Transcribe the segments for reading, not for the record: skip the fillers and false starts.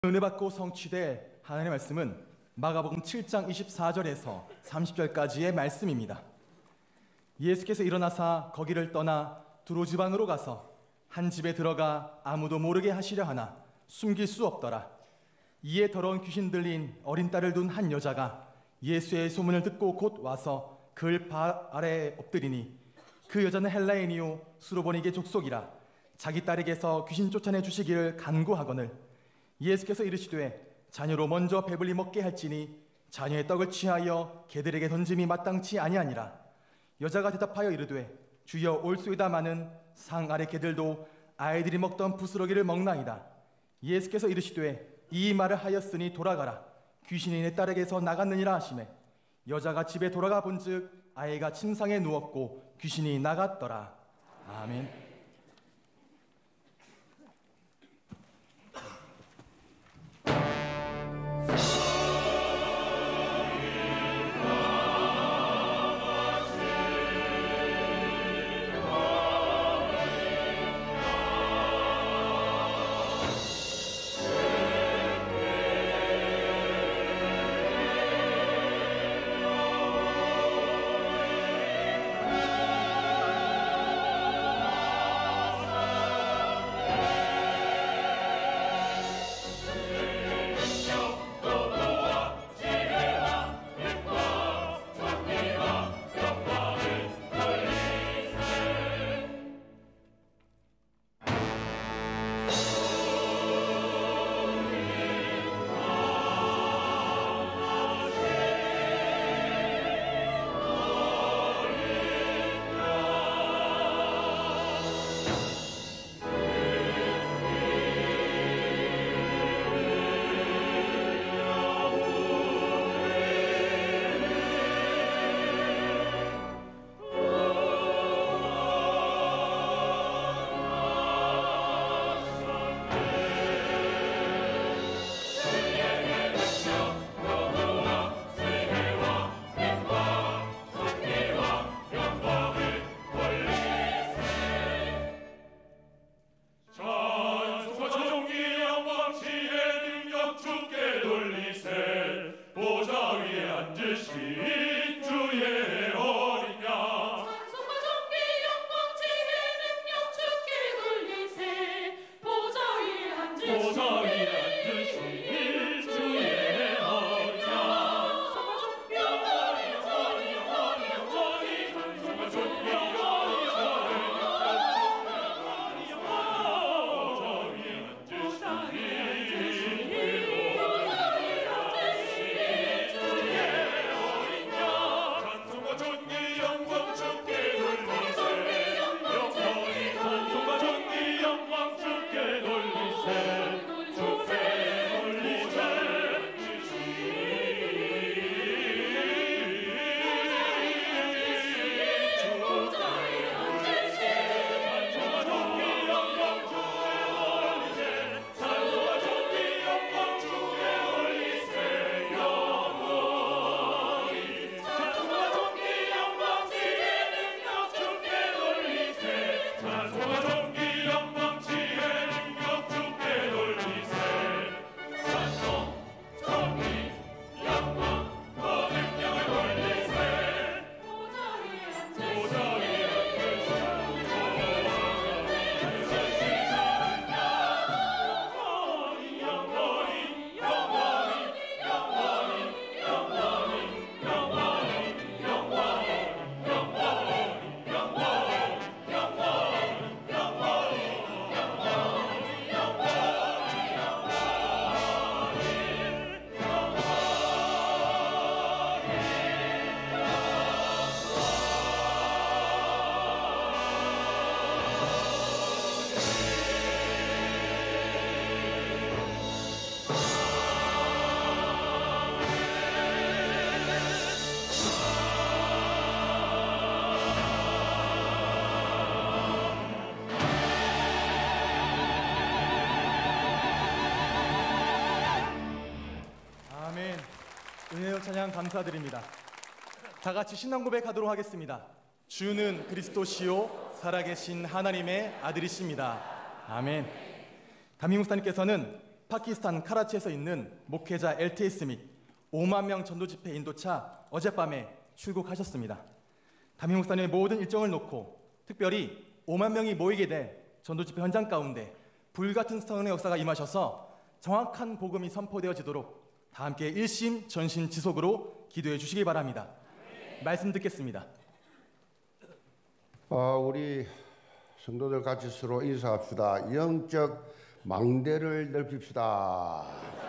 은혜 받고 성취될 하나님의 말씀은 마가복음 7장 24절에서 30절까지의 말씀입니다. 예수께서 일어나사 거기를 떠나 두로 지방으로 가서 한 집에 들어가 아무도 모르게 하시려 하나 숨길 수 없더라. 이에 더러운 귀신 들린 어린 딸을 둔 한 여자가 예수의 소문을 듣고 곧 와서 그 발 아래에 엎드리니, 그 여자는 헬라인이요 수로보니게 족속이라 자기 딸에게서 귀신 쫓아내 주시기를 간구하거늘 예수께서 이르시되 자녀로 먼저 배불리 먹게 할지니 자녀의 떡을 취하여 개들에게 던짐이 마땅치 아니하니라. 여자가 대답하여 이르되 주여 올소이다마는 상 아래 개들도 아이들이 먹던 부스러기를 먹나이다. 예수께서 이르시되 이 말을 하였으니 돌아가라, 귀신이 내 딸에게서 나갔느니라 하시매, 여자가 집에 돌아가 본즉 아이가 침상에 누웠고 귀신이 나갔더라. 아멘. 찬양 감사드립니다. 다 같이 신앙 고백하도록 하겠습니다. 주는 그리스도시요 살아계신 하나님의 아들이십니다. 아멘. 담임 목사님께서는 파키스탄 카라치에서 있는 목회자 LTS 및 5만 명 전도 집회 인도차 어젯밤에 출국하셨습니다. 담임 목사님의 모든 일정을 놓고 특별히 5만 명이 모이게 될 전도 집회 현장 가운데 불같은 성령의 역사가 임하셔서 정확한 복음이 선포되어지도록 다 함께 일심 전심 지속으로 기도해 주시기 바랍니다. 말씀 듣겠습니다. 우리 성도들 같이 서로 인사합시다. 영적 망대를 넓힙시다.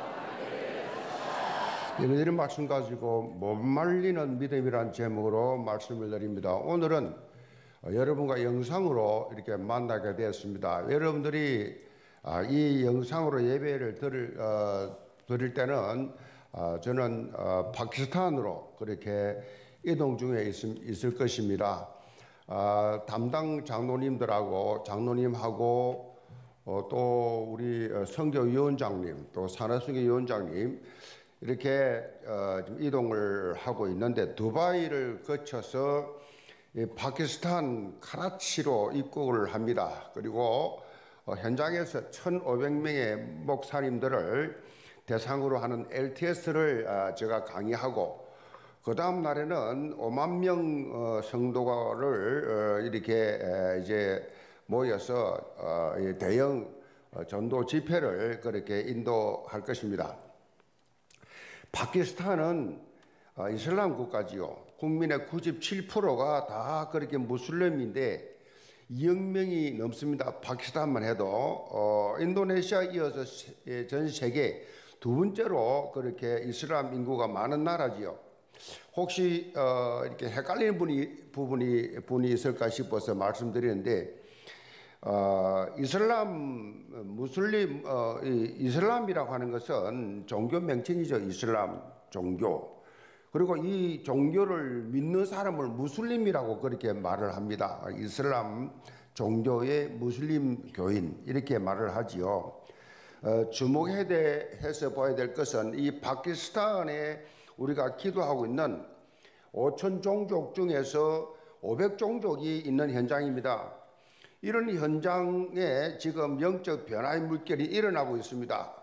이런 말씀 가지고 못 말리는 믿음이란 제목으로 말씀을 드립니다. 오늘은 여러분과 영상으로 이렇게 만나게 되었습니다. 여러분들이 이 영상으로 예배를 드릴 때는 저는 파키스탄으로 그렇게 이동 중에 있을 것입니다. 담당 장로님들하고 장로님하고 또 우리 선교위원장님 또 산하선교위원장님 이렇게 이동을 하고 있는데 두바이를 거쳐서 파키스탄 카라치로 입국을 합니다. 그리고 현장에서 1,500명의 목사님들을 대상으로 하는 LTS를 제가 강의하고 그 다음 날에는 5만 명 성도를 이렇게 이제 모여서 대형 전도 집회를 그렇게 인도할 것입니다. 파키스탄은 이슬람 국가지요. 국민의 97%가 다 그렇게 무슬림인데 2억 명이 넘습니다. 파키스탄만 해도 인도네시아 이어서 전 세계 두 번째로 그렇게 이슬람 인구가 많은 나라지요. 혹시 이렇게 헷갈리는 부분이 있을까 싶어서 말씀드리는데 이슬람이라고 하는 것은 종교 명칭이죠. 이슬람 종교. 그리고 이 종교를 믿는 사람을 무슬림이라고 그렇게 말을 합니다. 이슬람 종교의 무슬림 교인 이렇게 말을 하지요. 주목해서 봐야 될 것은 이 파키스탄에 우리가 기도하고 있는 5천 종족 중에서 500종족이 있는 현장입니다. 이런 현장에 지금 영적 변화의 물결이 일어나고 있습니다.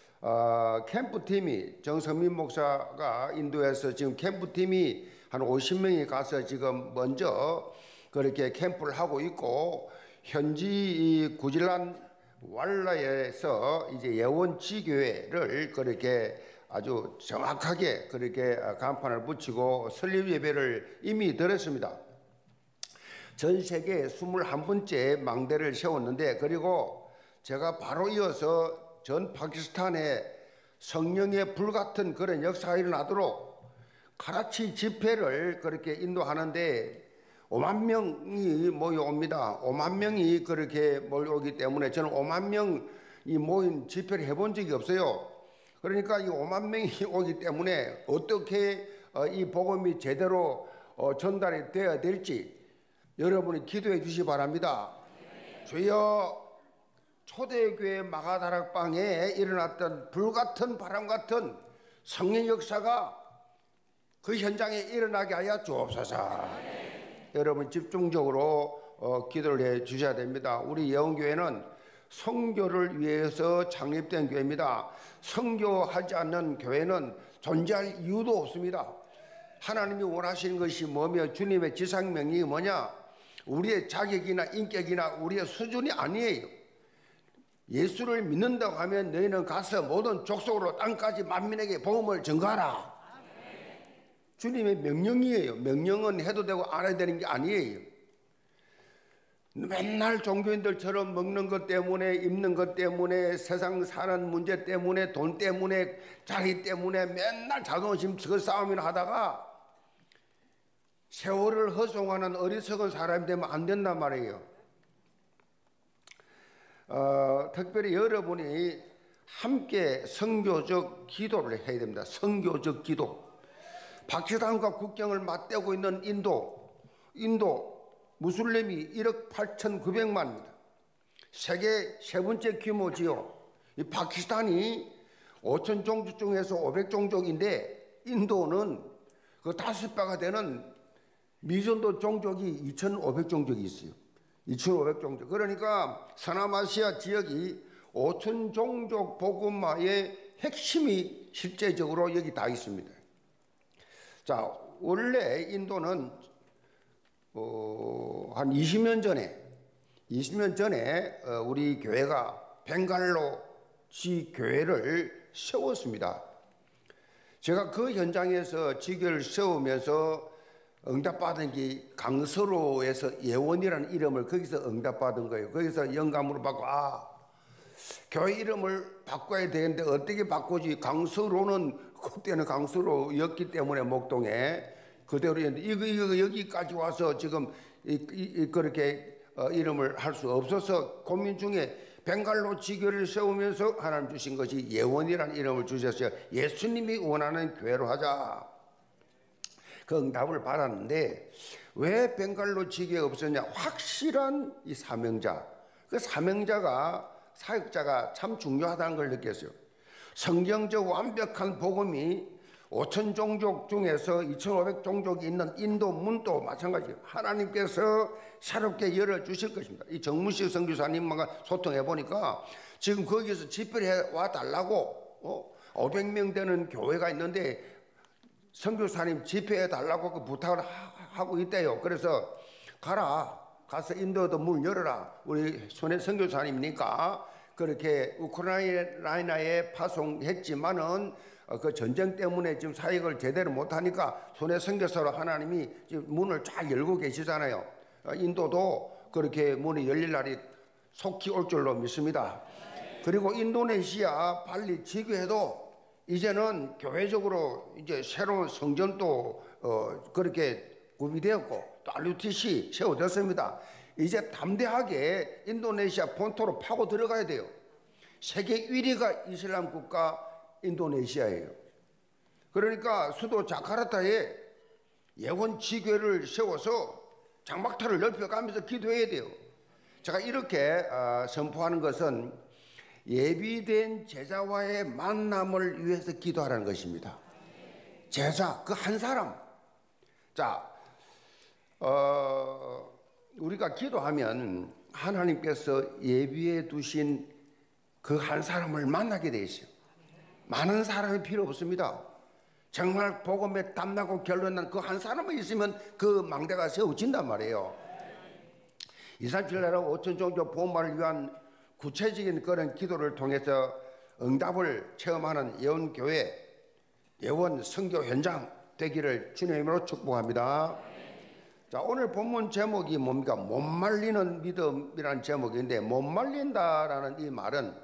캠프팀이 정성민 목사가 인도에서 지금 캠프팀이 한 50명이 가서 지금 먼저 그렇게 캠프를 하고 있고 현지 구질란 왈라에서 이제 예원지교회를 그렇게 아주 정확하게 그렇게 간판을 붙이고 설립 예배를 이미 드렸습니다. 전 세계 21번째 망대를 세웠는데 그리고 제가 바로 이어서 전 파키스탄에 성령의 불같은 그런 역사가 일어나도록 카라치 집회를 그렇게 인도하는데 5만 명이 모여옵니다. 5만 명이 그렇게 몰려오기 때문에 저는 5만 명이 모인 집회를 해본 적이 없어요. 그러니까 이 5만 명이 오기 때문에 어떻게 이 복음이 제대로 전달이 되어야 될지 여러분이 기도해 주시기 바랍니다. 주여, 초대교회 마가다락방에 일어났던 불같은 바람 같은 성령 역사가 그 현장에 일어나게 하여 주옵소서. 여러분 집중적으로 기도를 해 주셔야 됩니다. 우리 예언교회는 선교를 위해서 창립된 교회입니다. 선교하지 않는 교회는 존재할 이유도 없습니다. 하나님이 원하시는 것이 뭐며 주님의 지상명령이 뭐냐? 우리의 자격이나 인격이나 우리의 수준이 아니에요. 예수를 믿는다고 하면 너희는 가서 모든 족속으로 땅까지 만민에게 복음을 전가하라. 주님의 명령이에요. 명령은 해도 되고 안 해도 되는 게 아니에요. 맨날 종교인들처럼 먹는 것 때문에 입는 것 때문에 세상 사는 문제 때문에 돈 때문에 자기 때문에 맨날 자존심 싸움이나 하다가 세월을 허송하는 어리석은 사람이 되면 안 된단 말이에요. 특별히 여러분이 함께 선교적 기도를 해야 됩니다. 선교적 기도. 파키스탄과 국경을 맞대고 있는 인도 무슬림이 1억 8,900만입니다. 세계 세 번째 규모지요. 이 파키스탄이 5천 종족 중에서 500종족인데 인도는 그 5배가 되는 미전도 종족이 2,500종족이 있어요. 2,500종족. 그러니까 서남아시아 지역이 오천 종족 복음화의 핵심이 실제적으로 여기 다 있습니다. 자, 원래 인도는 한 20년 전에 우리 교회가 벵갈로시 교회를 세웠습니다. 제가 그 현장에서 지교를 세우면서 응답받은 게 강서로에서 예원이라는 이름을 거기서 응답받은 거예요. 거기서 영감으로 받고 교회 이름을 바꿔야 되는데 어떻게 바꾸지? 강서로는 그때는 강서로였기 때문에 목동에 그대로 이거 여기까지 와서 지금 그렇게 이름을 할 수 없어서 고민 중에 벵갈로 지교를 세우면서 하나님 주신 것이 예원이라는 이름을 주셨어요. 예수님이 원하는 교회로 하자. 그 응답을 받았는데 왜 벵갈로 지교가 없었냐? 확실한 이 사명자, 그 사명자가 사역자가 참 중요하다는 걸 느꼈어요. 성경적 완벽한 복음이 5천 종족 중에서 2,500 종족이 있는 인도 문도 마찬가지예요. 하나님께서 새롭게 열어주실 것입니다. 이 정문식 선교사님과 소통해 보니까 지금 거기서 집회를 와 달라고 500명 되는 교회가 있는데 선교사님 집회해 달라고 그 부탁을 하고 있대요. 그래서 가서 인도도 문 열어라. 우리 손해 선교사님이니까 그렇게 우크라이나에 파송했지만은 그 전쟁 때문에 지금 사역을 제대로 못하니까 손해 선교사로 하나님이 지금 문을 쫙 열고 계시잖아요. 인도도 그렇게 문이 열릴 날이 속히 올 줄로 믿습니다. 그리고 인도네시아 발리 지교회도 이제는 교회적으로 이제 새로운 성전도 그렇게 구비되었고 또 RUTC 세워졌습니다. 이제 담대하게 인도네시아 본토로 파고 들어가야 돼요. 세계 1위가 이슬람 국가 인도네시아예요. 그러니까 수도 자카르타에 예원 지교회를 세워서 장막타를 넓혀가면서 기도해야 돼요. 제가 이렇게 선포하는 것은 예비된 제자와의 만남을 위해서 기도하라는 것입니다. 제자, 그 한 사람. 자, 우리가 기도하면 하나님께서 예비해 두신 그 한 사람을 만나게 돼 있어요. 많은 사람이 필요 없습니다. 정말 복음에 땀나고 결론난 그 한 사람만 있으면 그 망대가 세워진단 말이에요. 237나라 5천 종족 복음화를 위한 구체적인 그런 기도를 통해서 응답을 체험하는 예원교회, 예원 선교 현장 되기를 주님의 이름으로 축복합니다. 자, 오늘 본문 제목이 뭡니까? 못 말리는 믿음이라는 제목인데, 못 말린다라는 이 말은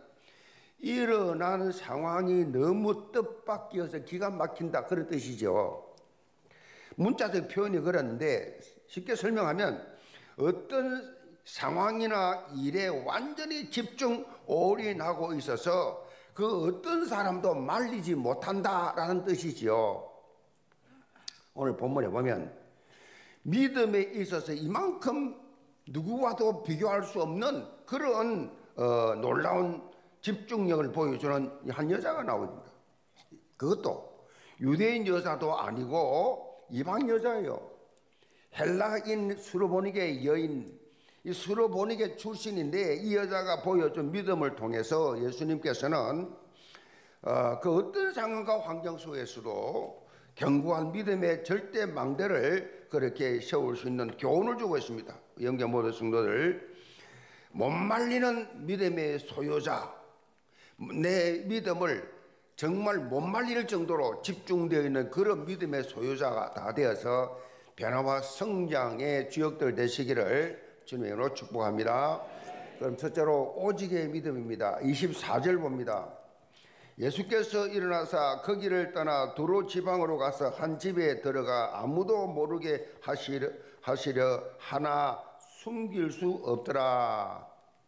일어나는 상황이 너무 뜻밖이어서 기가 막힌다, 그런 뜻이죠. 문자적 표현이 그런데 쉽게 설명하면 어떤 상황이나 일에 완전히 집중 올인하고 있어서 그 어떤 사람도 말리지 못한다라는 뜻이지요. 오늘 본문에 보면 믿음에 있어서 이만큼 누구와도 비교할 수 없는 그런 놀라운 집중력을 보여주는 한 여자가 나옵니다. 그것도 유대인 여자도 아니고 이방 여자예요. 헬라인 수로보니게 여인, 이 수로보니게 출신인데 이 여자가 보여준 믿음을 통해서 예수님께서는 그 어떤 상황과 환경 속에서도 견고한 믿음의 절대 망대를 그렇게 세울 수 있는 교훈을 주고 있습니다. 영계 모든 성도들, 못 말리는 믿음의 소유자, 내 믿음을 정말 못 말릴 정도로 집중되어 있는 그런 믿음의 소유자가 다 되어서 변화와 성장의 주역들 되시기를 주님의 이름으로 축복합니다. 그럼 첫째로 오직의 믿음입니다. 24절 봅니다. 예수께서 일어나사 거기를 떠나 두로 지방으로 가서 한 집에 들어가 아무도 모르게 하시려 하나 숨길 수 없더라.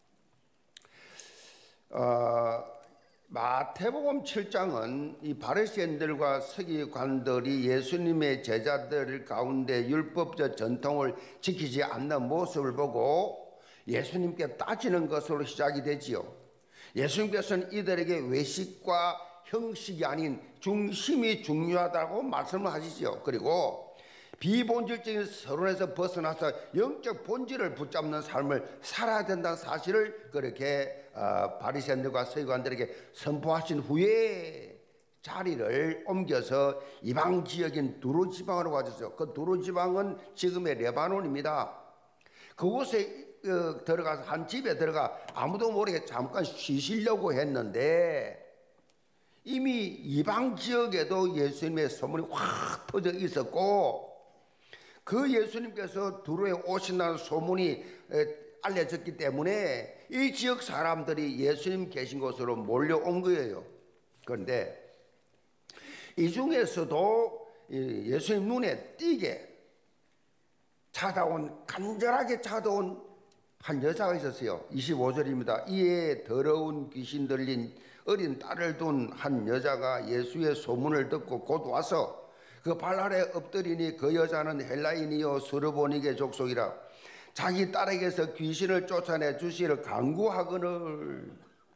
마태복음 7장은 이 바리새인들과 서기관들이 예수님의 제자들 가운데 율법적 전통을 지키지 않는 모습을 보고 예수님께 따지는 것으로 시작이 되지요. 예수님께서는 이들에게 외식과 형식이 아닌 중심이 중요하다고 말씀을 하시죠. 그리고 비본질적인 서론에서 벗어나서 영적 본질을 붙잡는 삶을 살아야 된다는 사실을 그렇게 바리새인들과 서기관들에게 선포하신 후에 자리를 옮겨서 이방 지역인 두로 지방으로 가셨어요. 그 두로 지방은 지금의 레바논입니다. 그곳에 들어가서 한 집에 들어가 아무도 모르게 잠깐 쉬시려고 했는데 이미 이방 지역에도 예수님의 소문이 확 퍼져 있었고 그 예수님께서 두로에 오신다는 소문이 알려졌기 때문에 이 지역 사람들이 예수님 계신 곳으로 몰려온 거예요. 그런데 이 중에서도 예수님 눈에 띄게 간절하게 찾아온 한 여자가 있었어요. 25절입니다. 이에 더러운 귀신 들린 어린 딸을 둔 한 여자가 예수의 소문을 듣고 곧 와서 그 발 아래 엎드리니 그 여자는 헬라인이요 스르보니게 족속이라 자기 딸에게서 귀신을 쫓아내 주시를 간구하거늘.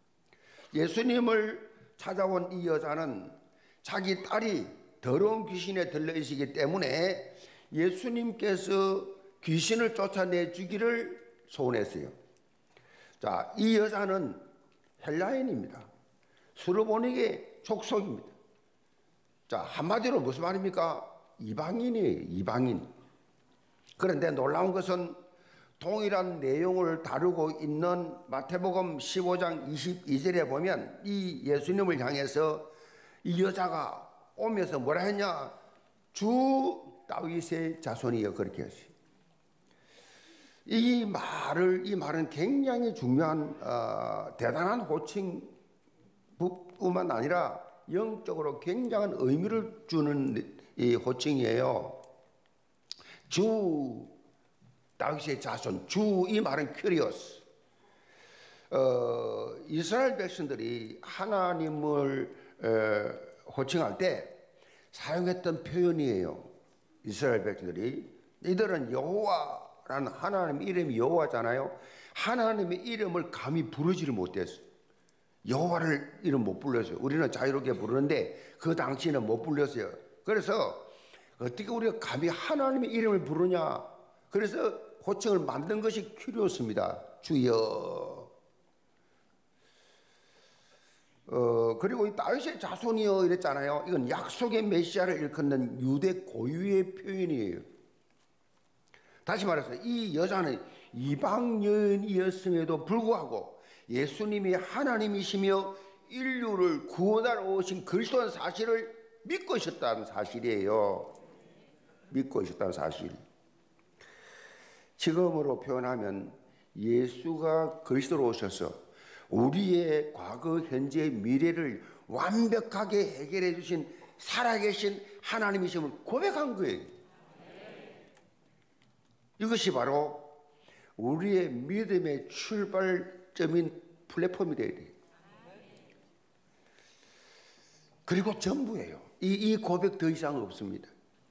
예수님을 찾아온 이 여자는 자기 딸이 더러운 귀신에 들려있기 때문에 예수님께서 귀신을 쫓아내 주기를 소원했어요. 자, 이 여자는 헬라인입니다. 스르보니게 족속입니다. 자, 한마디로 무슨 말입니까? 이방인이에요. 이방인. 그런데 놀라운 것은 동일한 내용을 다루고 있는 마태복음 15장 22절에 보면 이 예수님을 향해서 이 여자가 오면서 뭐라 했냐? 주 다윗의 자손이여, 그렇게 했어요. 이 말은 굉장히 중요한 대단한 호칭뿐만 아니라 영적으로 굉장한 의미를 주는 이 호칭이에요. 주 다윗의 자손, 주 이 말은 큐리오스. 이스라엘 백성들이 하나님을 호칭할 때 사용했던 표현이에요. 이스라엘 백성들이 이들은 여호와라는 하나님 이름이 여호와잖아요. 하나님의 이름을 감히 부르지를 못했어요. 여호와를 이름 못 불렀어요. 우리는 자유롭게 부르는데 그 당시에는 못 불렀어요. 그래서 어떻게 우리가 감히 하나님의 이름을 부르냐? 그래서 호칭을 만든 것이 큐리오스입니다. 주여. 그리고 이 다윗의 자손이여 이랬잖아요. 이건 약속의 메시아를 일컫는 유대 고유의 표현이에요. 다시 말해서 이 여자는 이방 여인이었음에도 불구하고 예수님이 하나님이시며 인류를 구원하러 오신 그리스도라는 사실을 믿고 있었다는 사실이에요. 믿고 있었다는 사실. 지금으로 표현하면 예수가 그리스도로 오셔서 우리의 과거, 현재, 미래를 완벽하게 해결해 주신 살아계신 하나님이심을 고백한 거예요. 이것이 바로 우리의 믿음의 출발점인 플랫폼이 되어야 돼요. 그리고 전부예요. 이 고백 더 이상 없습니다.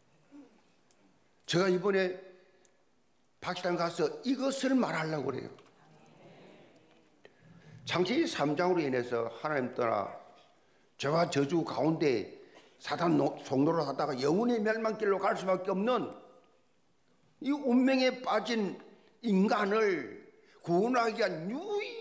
제가 이번에 박식당 가서 이것을 말하려고 그래요. 창세기 3장으로 인해서 하나님 떠나 죄와 저주 가운데 사단 속노를 하다가 영혼의 멸망길로 갈 수밖에 없는 이 운명에 빠진 인간을 구원하기 위한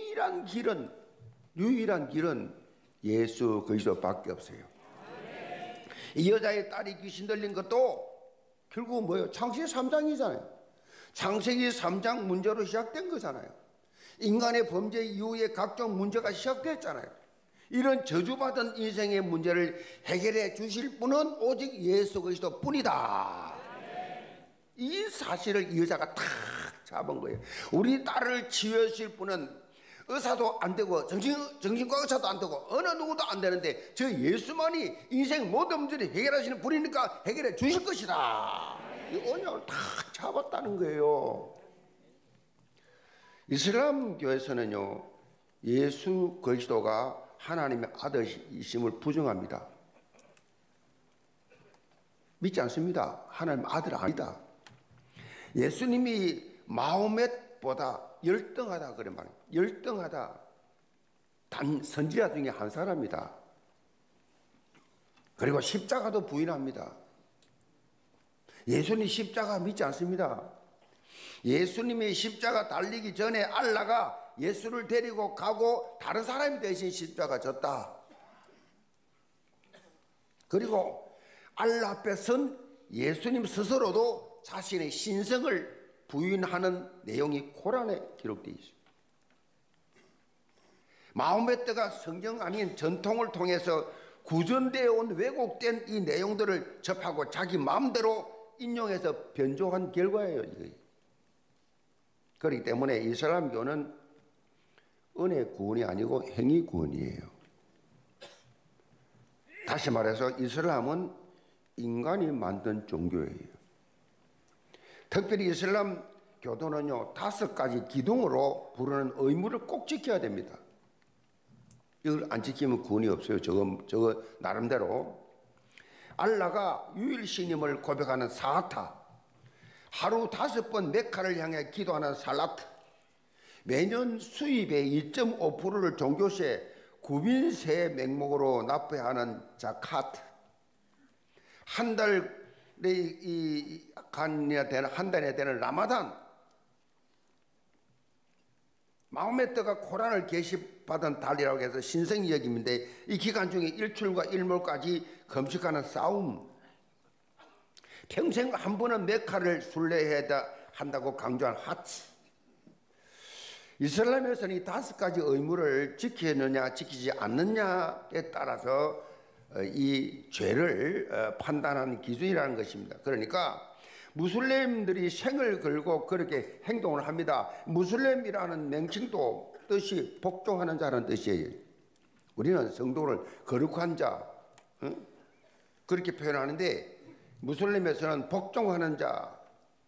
유일한 길은 예수 그리스도밖에 없어요. 이 여자의 딸이 귀신 들린 것도 결국은 뭐예요? 창세기 3장이잖아요. 창세기 3장 문제로 시작된 거잖아요. 인간의 범죄 이후에 각종 문제가 시작됐잖아요. 이런 저주받은 인생의 문제를 해결해 주실 분은 오직 예수 그리스도 뿐이다. 이 사실을 이 여자가 탁 잡은 거예요. 우리 딸을 치유하실 분은 의사도 안 되고 정신과 의사도 안 되고 어느 누구도 안 되는데 저 예수만이 인생 모든 문제를 해결하시는 분이니까 해결해 주실 것이다. 이 언약을 탁 잡았다는 거예요. 이슬람 교에서는요, 예수 그리스도가 하나님의 아들이심을 부정합니다. 믿지 않습니다. 하나님 아들 아니다. 예수님이 마호멧보다 열등하다 그런 말입니다. 열등하다. 단 선지자 중에 한 사람이다. 그리고 십자가도 부인합니다. 예수님 십자가 믿지 않습니다. 예수님이 십자가 달리기 전에 알라가 예수를 데리고 가고 다른 사람이 대신 십자가 졌다. 그리고 알라 앞에 선 예수님 스스로도 자신의 신성을 부인하는 내용이 코란에 기록되어 있습니다. 마호메트가 성경 아닌 전통을 통해서 구전되어 온 왜곡된 이 내용들을 접하고 자기 마음대로 인용해서 변조한 결과예요. 그렇기 때문에 이슬람교는 은혜 구원이 아니고 행위 구원이에요. 다시 말해서 이슬람은 인간이 만든 종교예요. 특별히 이슬람 교도는요 5가지 기둥으로 부르는 의무를 꼭 지켜야 됩니다. 이걸 안 지키면 구원이 없어요. 저거 나름대로 알라가 유일신임을 고백하는 사타, 하루 5번 메카를 향해 기도하는 살라트, 매년 수입의 2.5%를 종교세 구빈세 명목으로 납부해야 하는 자카트, 한 달에 되는 라마단, 마호메트가 코란을 계시받은 달이라고 해서 신성히 여김인데 이 기간 중에 일출과 일몰까지 금식하는 싸움, 평생 한 번은 메카를 순례해야 한다고 강조한 하치. 이슬람에서는 이 5가지 의무를 지키느냐 지키지 않느냐에 따라서 이 죄를 판단하는 기준이라는 것입니다. 그러니까 무슬림들이 생을 걸고 그렇게 행동을 합니다. 무슬림이라는 명칭도 뜻이 복종하는 자라는 뜻이에요. 우리는 성도를 거룩한 자 그렇게 표현하는데 무슬림에서는 복종하는 자,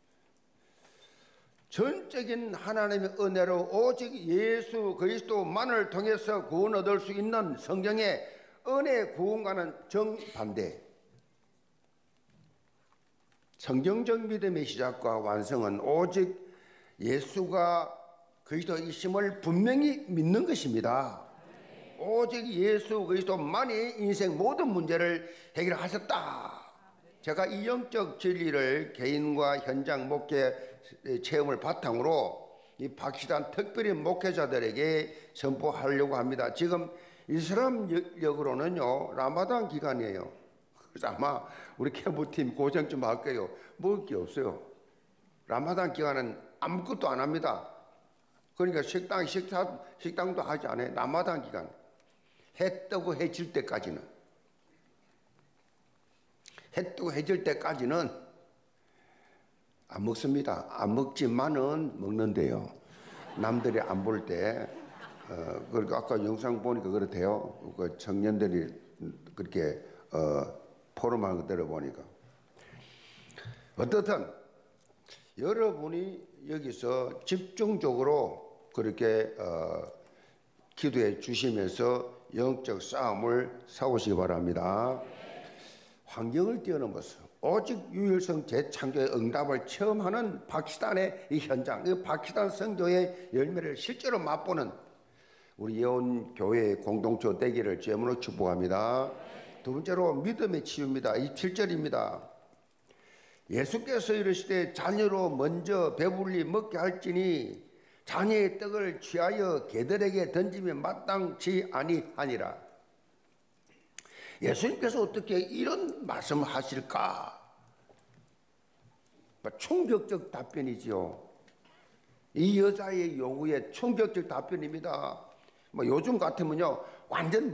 전적인 하나님의 은혜로 오직 예수 그리스도만을 통해서 구원 얻을 수 있는 성경의 은혜 구원과는 정반대. 성경적 믿음의 시작과 완성은 오직 예수가 그리스도이심을 분명히 믿는 것입니다. 오직 예수 그리스도만이 인생 모든 문제를 해결하셨다. 제가 이 영적 진리를 개인과 현장 목회 체험을 바탕으로 이 파키스탄 특별히 목회자들에게 선포하려고 합니다. 지금 이슬람력으로는요 라마단 기간이에요. 그래서 아마 우리 캠프팀 고생 좀 할 거예요. 먹을 게 없어요. 라마단 기간은 아무것도 안 합니다. 그러니까 식당도 하지 않아요. 라마단 기간 해 뜨고 해질 때까지는 안 먹습니다. 안 먹지만은 먹는데요. 남들이 안 볼 때. 그러니까 아까 영상 보니까 그렇대요. 그 청년들이 그렇게 포럼한 거 들어보니까. 어떻든 여러분이 여기서 집중적으로 그렇게 기도해 주시면서 영적 싸움을 싸우시기 바랍니다. 환경을 뛰어넘어서 오직 유일성 재창조의 응답을 체험하는 파키스탄의 이 현장, 이 파키스탄 성교의 열매를 실제로 맛보는 우리 예언교회의 공동체 되기를 주님으로 축복합니다. 두 번째로 믿음의 치유입니다. 27절입니다. 예수께서 이르시되 자녀로 먼저 배불리 먹게 할지니 자녀의 떡을 취하여 개들에게 던지면 마땅치 아니하니라. 예수님께서 어떻게 이런 말씀을 하실까? 충격적 답변이지요. 이 여자의 요구에 충격적 답변입니다. 요즘 같으면요 완전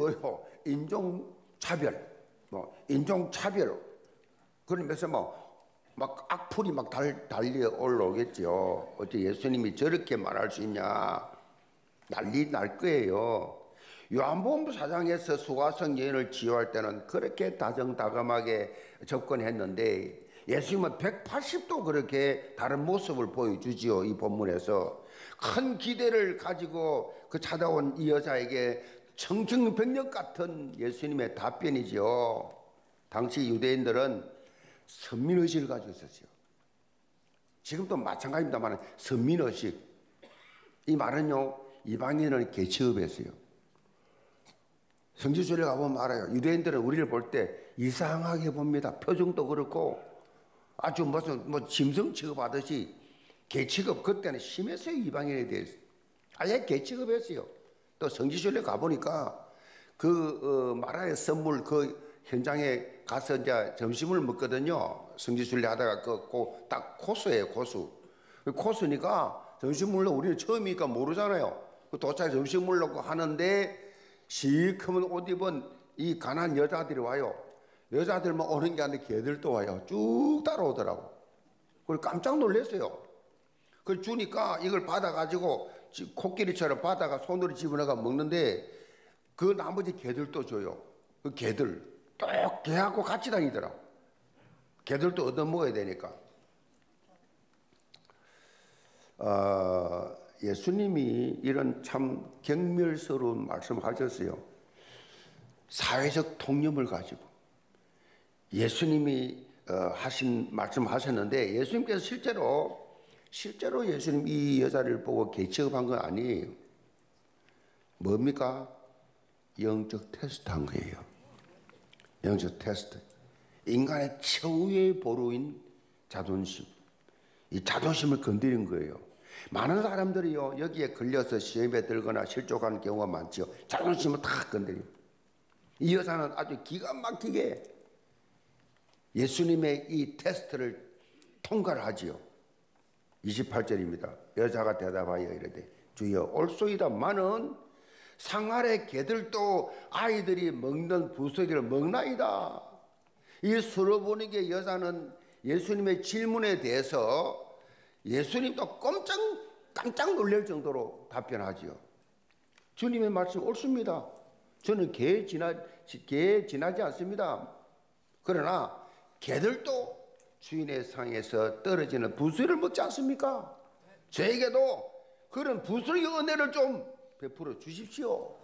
인종차별, 인종차별 그러면서 막 악플이 막 달려 올라오겠죠. 어째 예수님이 저렇게 말할 수 있냐, 난리 날 거예요. 요한복음 4장에서 수가성 여인을 치유할 때는 그렇게 다정다감하게 접근했는데 예수님은 180도 그렇게 다른 모습을 보여주지요. 이 본문에서 큰 기대를 가지고 그 찾아온 이 여자에게 청천벽력 같은 예수님의 답변이지요. 당시 유대인들은 선민의식을 가지고 있었어요. 지금도 마찬가지입니다만 선민의식, 이 말은요 이방인을 개취업했어요. 성지순례 가보면 알아요. 유대인들은 우리를 볼 때 이상하게 봅니다. 표정도 그렇고 아주 무슨 뭐 짐승 취급하듯이 개 취급, 그때는 심했어요. 이방인에 대해서 아예 개 취급했어요. 또 성지순례 가보니까 마라의 선물 그 현장에 가서 이제 점심을 먹거든요. 성지순례 하다가 딱 코스예요, 코스. 코스니까 점심 먹으러 우리는 처음이니까 모르잖아요. 도착해 점심 먹으려고 하는데 시커먼 옷 입은 이 가난한 여자들이 와요. 여자들만 오는 게 아니라 개들도 와요. 쭉 따라오더라고. 그걸 깜짝 놀랐어요. 그걸 주니까 이걸 받아가지고 코끼리처럼 받아가 손으로 집어넣어가 먹는데 그 나머지 개들도 줘요. 그 개들 또 개하고 같이 다니더라고. 개들도 얻어먹어야 되니까. 예수님이 이런 참 경멸스러운 말씀하셨어요. 사회적 통념을 가지고 예수님이 하신 말씀하셨는데 예수님께서 실제로 예수님 이 여자를 보고 개 취급한 건 아니에요. 뭡니까? 영적 테스트 한 거예요. 영적 테스트. 인간의 최후의 보루인 자존심. 이 자존심을 건드린 거예요. 많은 사람들이요 여기에 걸려서 시험에 들거나 실족하는 경우가 많죠. 자존심을 다 건드립니다. 이 여자는 아주 기가 막히게 예수님의 이 테스트를 통과를 하지요. 28절입니다. 여자가 대답하여 이르되 주여 올소이다마는 상 아래 개들도 아이들이 먹는 부스러기를 먹나이다. 이 서로보니게 여자는 예수님의 질문에 대해서 예수님도 깜짝 놀랄 정도로 답변하지요. 주님의 말씀 옳습니다. 저는 개에 지나지 않습니다. 그러나 개들도 주인의 상에서 떨어지는 부스를 먹지 않습니까? 저에게도 그런 부스의 은혜를 좀 베풀어 주십시오.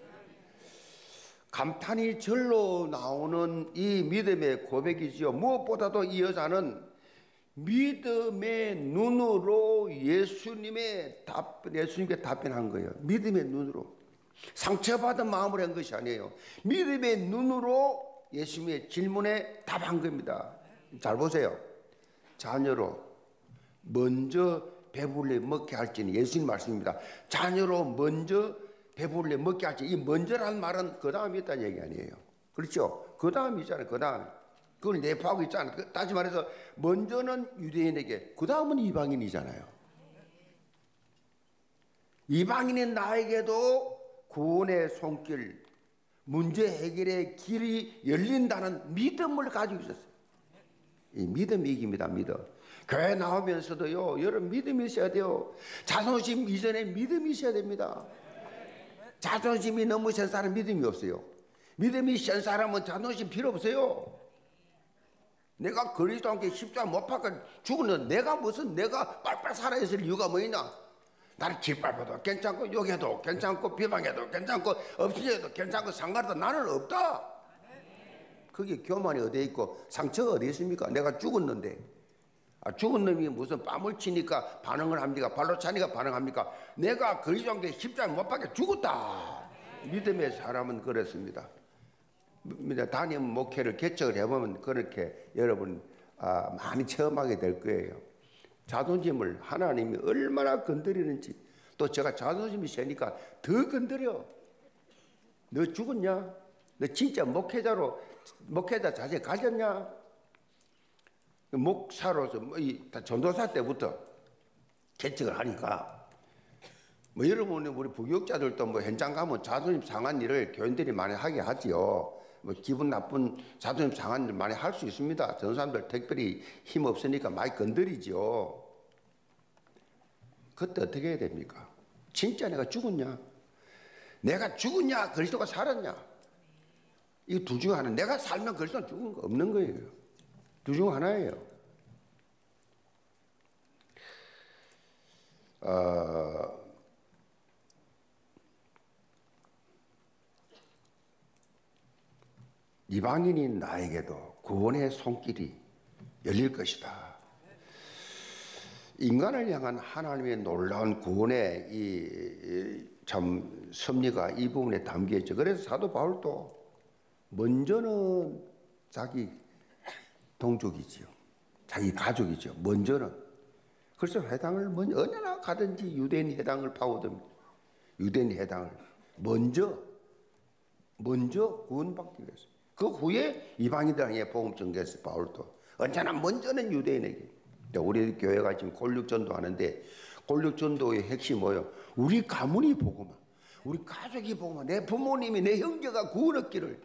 감탄이 절로 나오는 이 믿음의 고백이지요. 무엇보다도 이 여자는 믿음의 눈으로 예수님께 답변한 거예요. 믿음의 눈으로. 상처받은 마음으로 한 것이 아니에요. 믿음의 눈으로 예수님의 질문에 답한 겁니다. 잘 보세요. 자녀로 먼저 배불리 먹게 할지는 예수님 말씀입니다. 자녀로 먼저 배불리 먹게 할지. 이 먼저라는 말은 그 다음에 있다는 얘기 아니에요. 그렇죠? 그 다음이 있잖아요. 그 다음. 그걸 내포하고 있잖아요. 다시 말해서 먼저는 유대인에게, 그 다음은 이방인이잖아요. 이방인인 나에게도 구원의 손길, 문제 해결의 길이 열린다는 믿음을 가지고 있었어요. 이 믿음이 이깁니다. 믿음. 교회 나오면서도요, 여러분 믿음이 있어야 돼요. 자존심 이전에 믿음이 있어야 됩니다. 자존심이 너무 센 사람 믿음이 없어요. 믿음이 센 사람은 자존심 필요 없어요. 내가 그리스도 함께 십자가 못 박아 죽었는데 내가 빨빨 살아야 있을 이유가 뭐냐? 나를 짓밟아도 괜찮고 욕해도 괜찮고 비방해도 괜찮고 없애도 괜찮고 상관없다. 나는 없다. 그게 교만이 어디에 있고 상처가 어디에 있습니까? 내가 죽었는데 죽은 놈이 무슨 뺨을 치니까 반응을 합니까? 발로 차니까 반응합니까? 내가 그리스도 함께 십자가 못 박아 죽었다. 믿음의 사람은 그렇습니다. 담임 목회를 개척을 해보면 그렇게 여러분 많이 체험하게 될 거예요. 자존심을 하나님이 얼마나 건드리는지. 또 제가 자존심이 세니까 더 건드려. 너 죽었냐? 너 진짜 목회자 자세 가졌냐? 목사로서 전도사 때부터 개척을 하니까 여러분 우리 부교육자들도 현장 가면 자존심 상한 일을 교인들이 많이 하게 하지요. 기분 나쁜 자존심 상한 일 많이 할 수 있습니다. 전사람들 특별히 힘 없으니까 많이 건드리죠. 그때 어떻게 해야 됩니까? 진짜 내가 죽었냐? 내가 죽었냐? 그리스도가 살았냐? 이 둘 중 하나. 내가 살면 그리스도는 죽은 거 없는 거예요. 둘 중 하나예요. 이방인인 나에게도 구원의 손길이 열릴 것이다. 인간을 향한 하나님의 놀라운 구원의 이 참 섭리가 이 부분에 담겨 있죠. 그래서 사도 바울도 먼저는 자기 동족이지요. 자기 가족이죠. 먼저는. 그래서 회당을 언제나 가든지 유대인 회당을 파고듭니다. 유대인 회당을 먼저 구원받기 위해서. 그 후에 이방인들에게 복음 전개했어요. 바울도 언제나 먼저는 유대인에게. 우리 교회가 지금 골육전도 하는데 골육전도의 핵심이 뭐예요? 우리 가문이 복음화, 우리 가족이 복음화, 내 부모님이 내 형제가 구원 얻기를.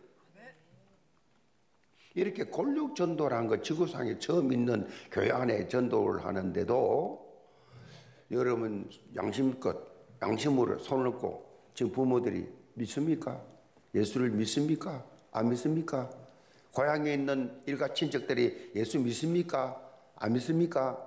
이렇게 골육전도라는 거 지구상에 처음 있는 교회 안에 전도를 하는데도 여러분 양심으로 손을 얹고 지금 부모들이 믿습니까? 예수를 믿습니까? 안 믿습니까? 고향에 있는 일가 친척들이 예수 믿습니까? 안 믿습니까?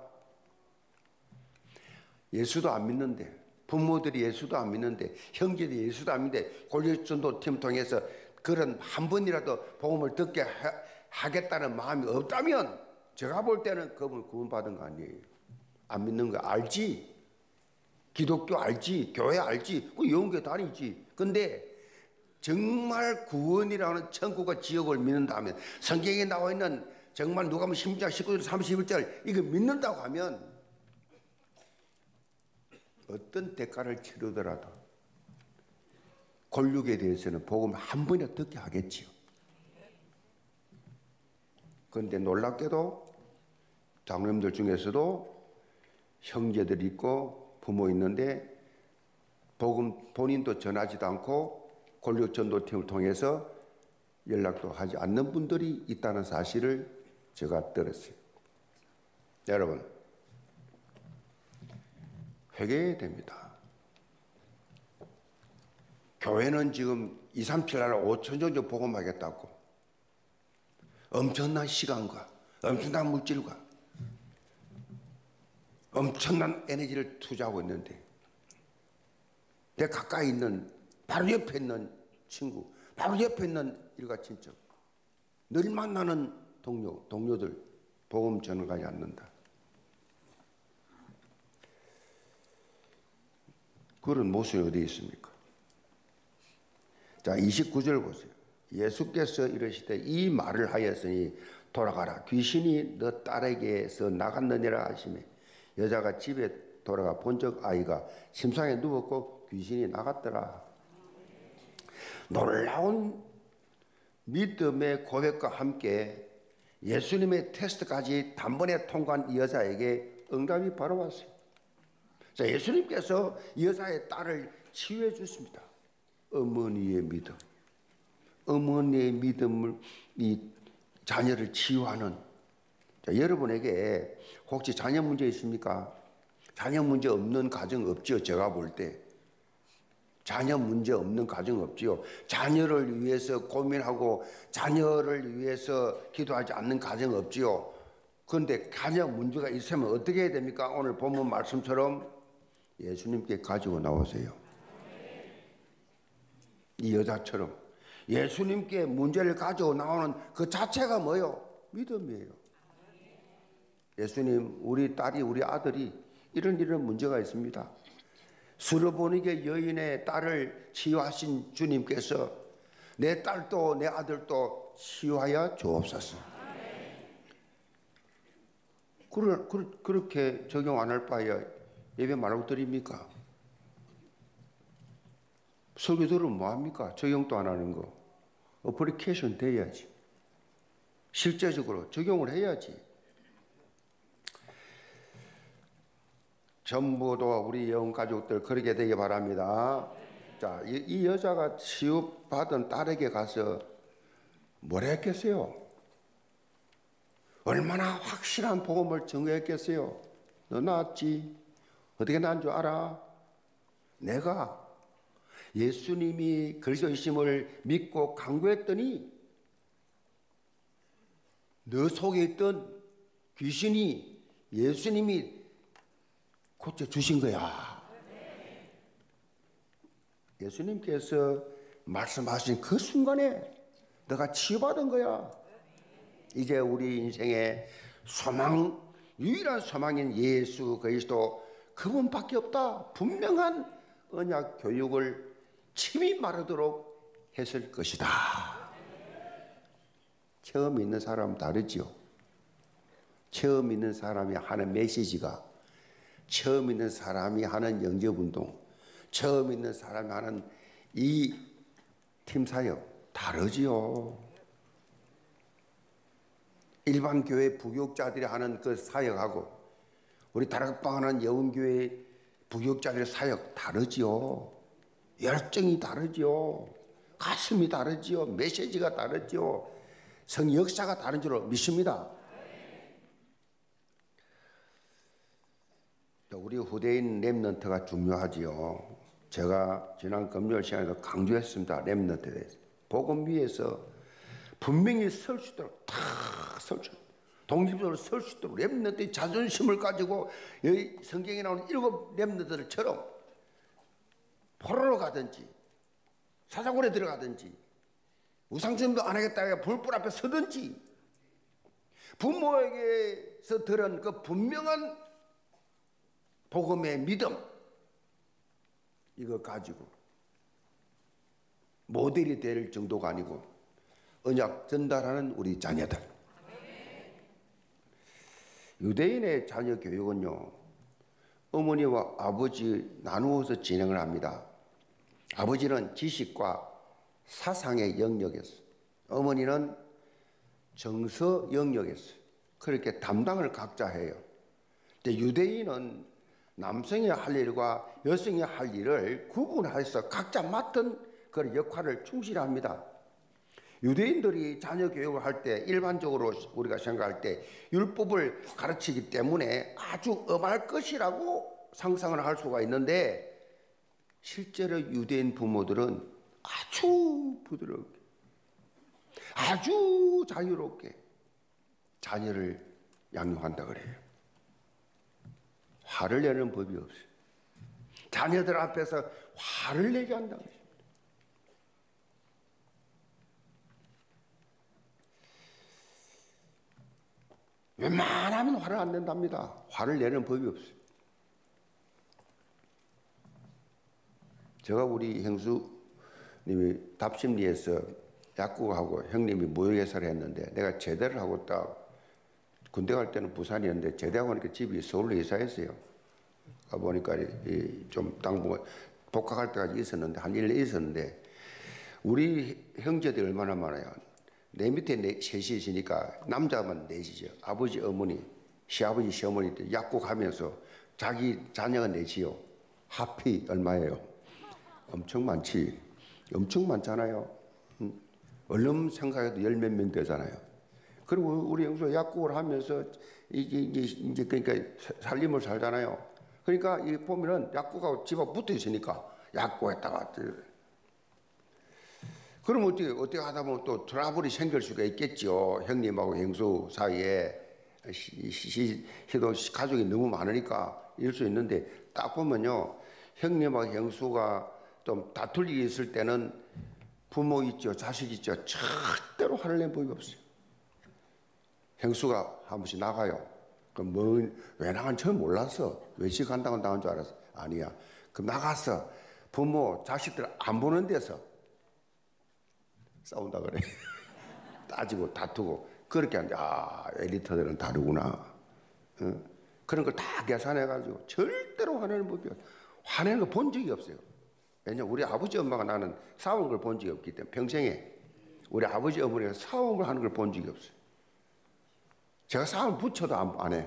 예수도 안 믿는데, 부모들이 예수도 안 믿는데, 형제들이 예수도 안 믿는데 골육전도 팀 통해서 그런 한 번이라도 복음을 듣게 하겠다는 마음이 없다면 제가 볼 때는 그분 구원받은 거 아니에요. 안 믿는 거 알지? 기독교 알지? 교회 알지? 그 영계 다니지. 근데 정말 구원이라는 천국과 지옥을 믿는다면, 성경에 나와 있는 정말 누가 보면 16장 19절 31절 이거 믿는다고 하면 어떤 대가를 치르더라도 골육에 대해서는 복음 한 번이나 듣게 하겠지요. 그런데 놀랍게도 장로님들 중에서도 형제들이 있고 부모 있는데 복음 본인도 전하지도 않고 골육전도팀을 통해서 연락도 하지 않는 분들이 있다는 사실을 제가 들었어요. 여러분, 회개해야 됩니다. 교회는 지금 2, 3, 7날 5천 정도 복음하겠다고 엄청난 시간과 엄청난 물질과 엄청난 에너지를 투자하고 있는데 내 가까이 있는 바로 옆에 있는 친구, 바로 옆에 있는 일가 친척, 늘 만나는 동료들 복음 전하지 않는다. 그런 모습이 어디 있습니까? 자, 29절 보세요. 예수께서 이르시되 이 말을 하였으니 돌아가라. 귀신이 너 딸에게서 나갔느니라 하시매 여자가 집에 돌아가 본적 아이가 침상에 누웠고 귀신이 나갔더라. 놀라운 믿음의 고백과 함께 예수님의 테스트까지 단번에 통과한 이 여자에게 응답이 바로 왔어요. 자, 예수님께서 이 여자의 딸을 치유해 주십니다. 어머니의 믿음, 어머니의 믿음을 이 자녀를 치유하는. 자, 여러분에게 혹시 자녀 문제 있습니까? 자녀 문제 없는 가정 없죠. 제가 볼 때 자녀 문제 없는 가정 없지요. 자녀를 위해서 고민하고 자녀를 위해서 기도하지 않는 가정 없지요. 그런데 자녀 문제가 있으면 어떻게 해야 됩니까? 오늘 본문 말씀처럼 예수님께 가지고 나오세요. 이 여자처럼 예수님께 문제를 가지고 나오는 그 자체가 뭐예요? 믿음이에요. 예수님, 우리 딸이 우리 아들이 이런 문제가 있습니다. 수르보니게 여인의 딸을 치유하신 주님께서 내 딸도 내 아들도 치유하여 주옵소서. 그렇게 적용 안 할 바에야 예배 말고 드립니까? 설교 들으면 뭐합니까? 적용도 안 하는 거. 어플리케이션 돼야지. 실제적으로 적용을 해야지. 전부도 우리 영 가족들 그렇게 되기 바랍니다. 자, 이 여자가 치유받은 딸에게 가서 뭐라 했겠어요? 얼마나 확실한 복음을 전했겠어요? 너 나았지? 어떻게 난 줄 알아? 내가 예수님이 그리스도이심을 믿고 강구했더니 너 속에 있던 귀신이 예수님이 고쳐주신 거야. 예수님께서 말씀하신 그 순간에 너가 치유받은 거야. 이제 우리 인생의 소망, 유일한 소망인 예수 그리스도 그분밖에 없다. 분명한 언약 교육을 침이 마르도록 했을 것이다. 처음 있는 사람은 다르지요. 처음 있는 사람이 하는 메시지가, 처음 있는 사람이 하는 영접운동, 처음 있는 사람이 하는 이 팀사역 다르지요. 일반 교회 부교육자들이 하는 그 사역하고 우리 다락방 하는 여운교회 부교육자들의 사역 다르지요. 열정이 다르지요. 가슴이 다르지요. 메시지가 다르지요. 성 역사가 다른 줄로 믿습니다. 우리 후대인 렘넌트가 중요하지요. 제가 지난 금요일 시간에도 강조했습니다. 렘넌트에 대해서. 복음 위에서 분명히 설 수 있도록 다 설 수 있도록, 독립적으로 설 수 있도록 렘넌트의 자존심을 가지고 여기 성경에 나오는 7 렘넌트들처럼 포로로 가든지 사자굴에 들어가든지 우상숭배 안 하겠다고 불불 앞에 서든지 부모에게서 들은 그 분명한 복음의 믿음, 이거 가지고 모델이 될 정도가 아니고 언약 전달하는 우리 자녀들. 유대인의 자녀 교육은요, 어머니와 아버지 나누어서 진행을 합니다. 아버지는 지식과 사상의 영역에서, 어머니는 정서 영역에서 그렇게 담당을 각자 해요. 근데 유대인은 남성이 할 일과 여성이 할 일을 구분해서 각자 맡은 그런 역할을 충실합니다. 유대인들이 자녀 교육을 할 때 일반적으로 우리가 생각할 때 율법을 가르치기 때문에 아주 엄할 것이라고 상상을 할 수가 있는데 실제로 유대인 부모들은 아주 부드럽게, 아주 자유롭게 자녀를 양육한다 그래요. 화를 내는 법이 없어요. 자녀들 앞에서 화를 내게 한다는 것입니다. 웬만하면 화를 안 낸답니다. 화를 내는 법이 없어요. 제가 우리 형수님이 답심리에서 약국하고 형님이 무역회사를 했는데 내가 제대를 하고 딱 군대 갈 때는 부산이었는데 제대하고 나니까 집이 서울로 이사했어요. 가보니까 좀 당분간 복학할 때까지 있었는데 한 1년 있었는데 우리 형제들이 얼마나 많아요. 내 밑에 셋이 있으니까 남자만 넷이죠. 아버지, 어머니, 시아버지, 시어머니들 약국하면서 자기 자녀가 넷이요. 합이 얼마예요? 엄청 많지. 엄청 많잖아요. 얼른 생각해도 10몇 명 되잖아요. 그리고 우리 형수 약국을 하면서 이제 그러니까 살림을 살잖아요. 그러니까 이 보면은 약국하고 집하고 붙어 있으니까 약국에다가 그럼 어떻게 하다 보면 또 트러블이 생길 수가 있겠죠. 형님하고 형수 사이에 시도 가족이 너무 많으니까 이럴 수 있는데 딱 보면요. 형님하고 형수가 좀 다툴 일이 있을 때는 부모 있죠. 자식 있죠. 절대로 화를 낸 법이 없어요. 형수가 한 번씩 나가요. 그럼 왜 나간 처음 몰랐어. 외식 간다고 나온 줄 알았어. 아니야. 그럼 나가서 부모, 자식들 안 보는 데서 싸운다 그래. 따지고 다투고 그렇게 하는데 엘리트들은 다르구나. 그런 걸 다 계산해가지고 절대로 화내는 법이 없어요. 화내는 거 본 적이 없어요. 왜냐면 우리 아버지 엄마가 나는 싸우는 걸 본 적이 없기 때문에 평생에 우리 아버지 어머니가 싸우는 걸 하는 걸 본 적이 없어요. 제가 싸움 붙여도 안 해.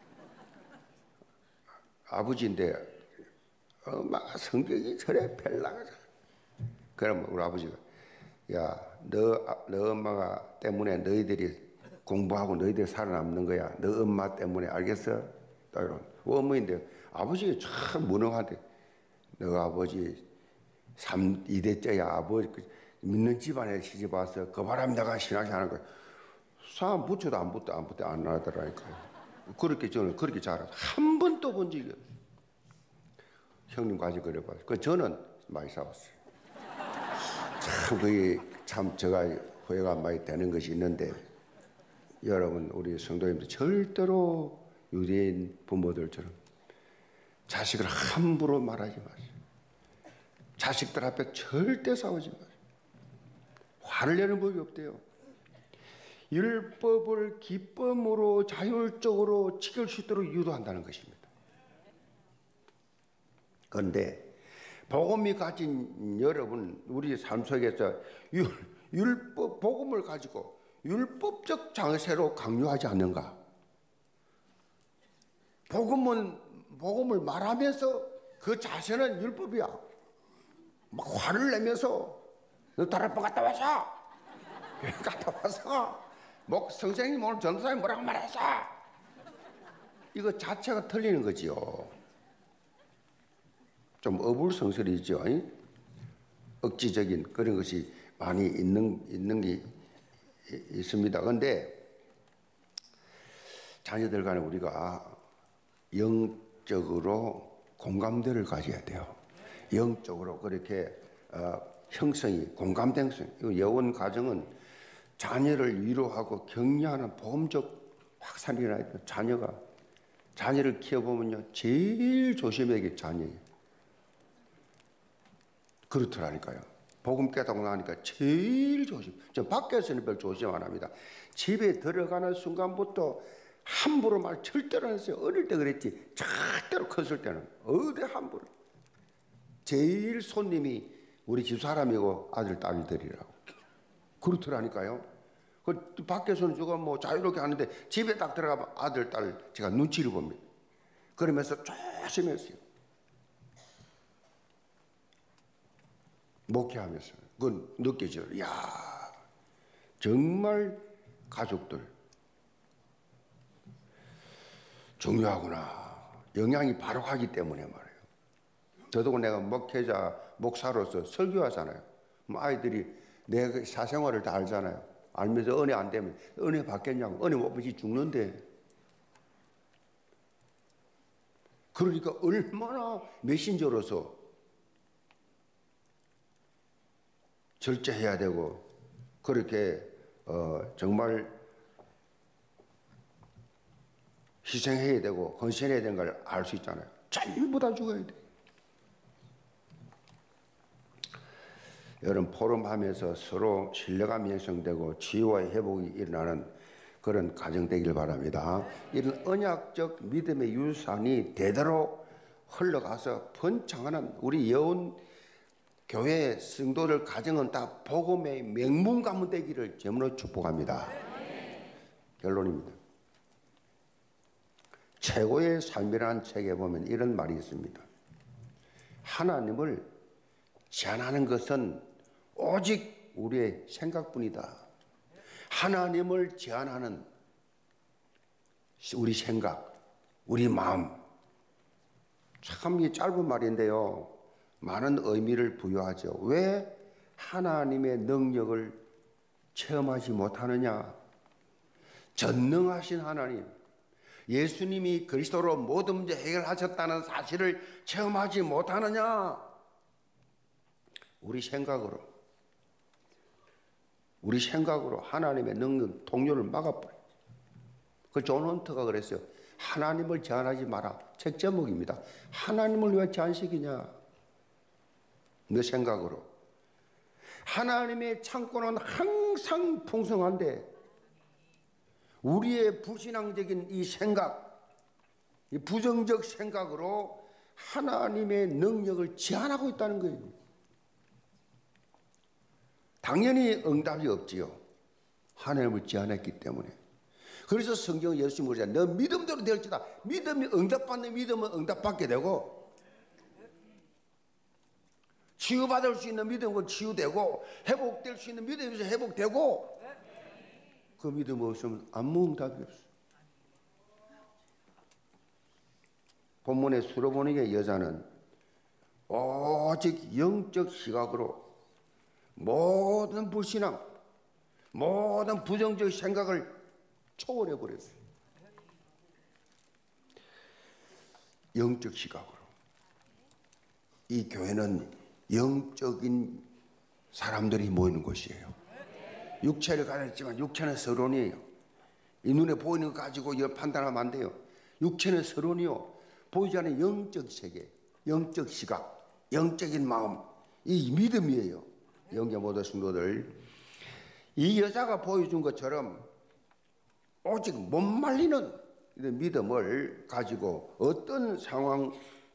아버지인데 엄마가 성격이 저래 펠라가. 그럼 우리 아버지가 야, 너 엄마가 때문에 너희들이 공부하고 너희들이 살아남는 거야. 너 엄마 때문에 알겠어? 이런 어머니인데 아버지가 참 무능한데 너 아버지 2대째야 아버지 믿는 집안에 시집 와서 그 바람 내가 신앙생활 하는 거야. 싸움 붙여도 안 하더라니까요. 그렇게 저는 그렇게 잘해서 한 번도 본 적이 없어요. 형님까지 그래봐요. 저는 많이 싸웠어요. 참 그게 참 제가 후회가 많이 되는 것이 있는데 여러분 우리 성도님들 절대로 유대인 부모들처럼 자식을 함부로 말하지 마세요. 자식들 앞에 절대 싸우지 마세요. 화를 내는 법이 없대요. 율법을 기쁨으로 자율적으로 지킬 수 있도록 유도한다는 것입니다. 그런데 복음이 가진 여러분, 우리 삶 속에서 복음을 가지고 율법적 장세로 강요하지 않는가? 복음을 말하면서 그 자세는 율법이야. 막 화를 내면서 너 다락방 갔다 와서 교회 갔다 와서 선생님 오늘 전도사님 뭐라고 말했어? 이거 자체가 틀리는 거지요. 좀 어불성설이죠. 억지적인 그런 것이 많이 있는 게 있습니다. 그런데 자녀들 간에 우리가 영적으로 공감대를 가져야 돼요. 영적으로 그렇게 형성이 공감대 형성. 여원 가정은 자녀를 위로하고 격려하는 보험적 확산이 일어나야 돼요. 자녀를 키워보면요 제일 조심해야 게 자녀예요. 그렇더라니까요. 복음 깨닫고 나니까 제일 조심. 저 밖에서는 별 조심 안 합니다. 집에 들어가는 순간부터 함부로 말 절대로 안 했어요. 어릴 때 그랬지. 절대로 컸을 때는 어디 함부로. 제일 손님이 우리 집 사람이고 아들 딸들이라고. 그렇더라니까요. 그 밖에서는 제가 뭐 자유롭게 하는데 집에 딱 들어가면 아들 딸 제가 눈치를 봅니다. 그러면서 조심했어요. 목회하면서 그건 느껴져요. 이야, 정말 가족들 중요하구나. 영향이 바로 가기 때문에 말이에요. 저도 내가 목사로서 설교하잖아요. 아이들이 내 사생활을 다 알잖아요. 알면서 은혜 안 되면 은혜 받겠냐고. 은혜 못 받지 죽는데. 그러니까 얼마나 메신저로서 절제해야 되고 그렇게 정말 희생해야 되고 헌신해야 되는 걸 알 수 있잖아요. 전부 다 죽어야 돼. 여러분 포럼하면서 서로 신뢰감이 형성되고 치유와 회복이 일어나는 그런 가정 되길 바랍니다. 이런 언약적 믿음의 유산이 대대로 흘러가서 번창하는 우리 여운 교회 성도들 가정은 다 복음의 맹문 가문 되기를 제물로 축복합니다. 결론입니다. 최고의 삶이라는 책에 보면 이런 말이 있습니다. 하나님을 제한하는 것은 오직 우리의 생각뿐이다. 하나님을 제한하는 우리 생각, 우리 마음. 참 이 짧은 말인데요. 많은 의미를 부여하죠. 왜 하나님의 능력을 체험하지 못하느냐? 전능하신 하나님, 예수님이 그리스도로 모든 문제 해결하셨다는 사실을 체험하지 못하느냐? 우리 생각으로 하나님의 능력 동료를 막아버려요. 그 존 헌터가 그랬어요. 하나님을 제한하지 마라. 책 제목입니다. 하나님을 왜 제한시키냐? 내 생각으로. 하나님의 창고는 항상 풍성한데 우리의 불신앙적인 이 생각, 이 부정적 생각으로 하나님의 능력을 제한하고 있다는 거예요. 당연히 응답이 없지요. 하나님을 제한했기 때문에. 그래서 성경은 예수님이 그러잖아요. 너 믿음대로 될지다. 믿음이 응답받는 믿음은 응답받게 되고 치유받을 수 있는 믿음은 치유되고 회복될 수 있는 믿음에서 회복되고 그 믿음 없으면 아무 응답이 없어요. 본문의 수로보니게 여자는 오직 영적 시각으로 모든 불신앙, 모든 부정적 생각을 초월해버렸어요. 영적 시각으로. 이 교회는 영적인 사람들이 모이는 곳이에요. 육체를 가졌지만 육체는 서론이에요. 이 눈에 보이는 거 가지고 판단하면 안 돼요. 육체는 서론이요. 보이지 않는 영적 세계, 영적 시각, 영적인 마음, 이 믿음이에요. 영계 모든 성도들. 이 여자가 보여준 것처럼 오직 못 말리는 믿음을 가지고 어떤 상황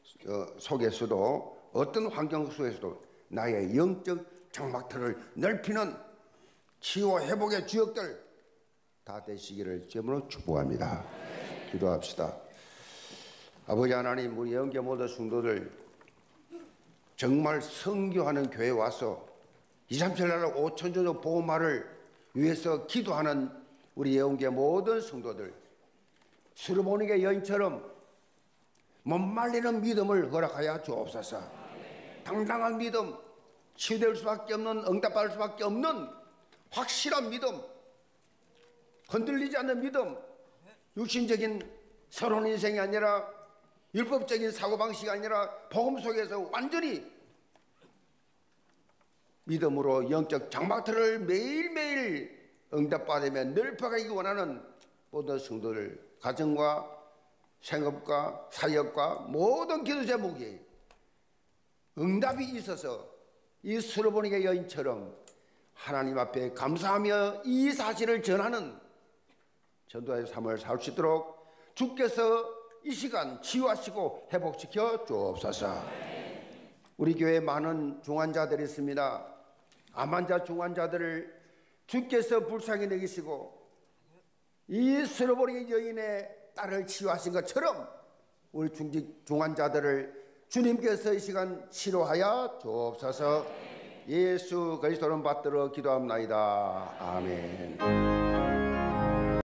속에서도 어떤 환경 속에서도 나의 영적 장막틀을 넓히는 치유와 회복의 주역들 다 되시기를 주님으로 축복합니다. 기도합시다. 아버지 하나님, 우리 영계 모든 성도들 정말 선교하는 교회에 와서 2, 3, 7날 5천 종족 복음화를 위해서 기도하는 우리 영계 모든 성도들, 수르보니게 여인처럼 못 말리는 믿음을 허락하여 주옵소서. 당당한 믿음, 치유될 수밖에 없는, 응답받을 수밖에 없는 확실한 믿음, 흔들리지 않는 믿음, 육신적인 서론 인생이 아니라 율법적인 사고방식이 아니라 복음 속에서 완전히 믿음으로 영적 장막틀을 매일매일 응답받으며 넓혀가기 원하는 모든 성도들, 가정과 생업과 사역과 모든 기도 제목이 응답이 있어서 이 수르보니게 여인처럼 하나님 앞에 감사하며 이 사실을 전하는 전도의 삶을 살 수 있도록 주께서 이 시간 치유하시고 회복시켜 주옵소서. 우리 교회에 많은 중환자들이 있습니다. 암환자 중환자들을 주께서 불쌍히 여기시고 이 수르보니게 여인의 딸을 치유하신 것처럼 우리 중환자들을 주님께서 이 시간 치료하여 주옵소서. 예수 그리스도는 받들어 기도합나이다. 아멘.